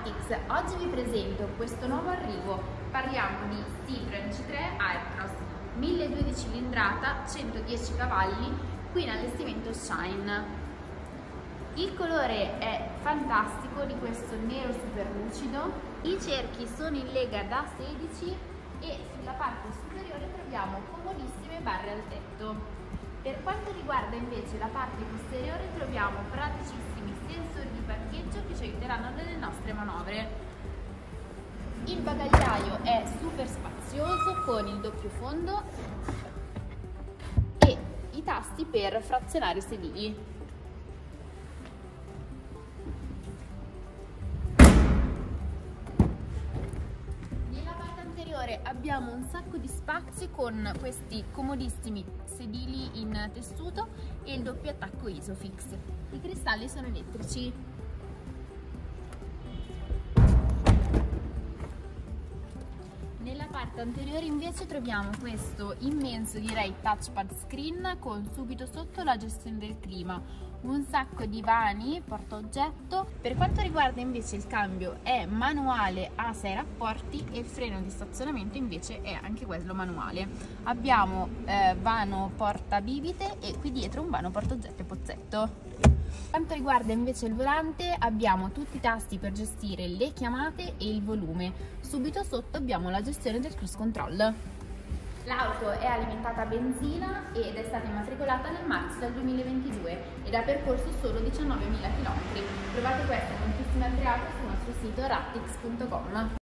Rattix, oggi vi presento questo nuovo arrivo. Parliamo di Citroen C3 Aircross, 1200 cilindrata, 110 cavalli, qui in allestimento Shine. Il colore è fantastico, di questo nero super lucido. I cerchi sono in lega da 16 e sulla parte superiore troviamo comodissime barre al tetto. Per quanto riguarda invece la parte posteriore troviamo praticissimi sensori di parcheggio che ci aiuteranno nelle nostre manovre. Il bagagliaio è super spazioso con il doppio fondo e i tasti per frazionare i sedili. Abbiamo un sacco di spazio con questi comodissimi sedili in tessuto e il doppio attacco Isofix. I cristalli sono elettrici. Nella parte anteriore invece troviamo questo immenso, direi, touchpad screen con subito sotto la gestione del clima, un sacco di vani portaoggetto. Per quanto riguarda invece il cambio è manuale a 6 rapporti e il freno di stazionamento invece è anche quello manuale. Abbiamo vano porta bibite e qui dietro un vano portaoggetto e pozzetto. Per quanto riguarda invece il volante abbiamo tutti i tasti per gestire le chiamate e il volume. Subito sotto abbiamo la gestione del cruise control. L'auto è alimentata a benzina ed è stata immatricolata nel marzo del 2022 ed ha percorso solo 19.000 km. Trovate queste e moltissime altre auto sul nostro sito rattix.com.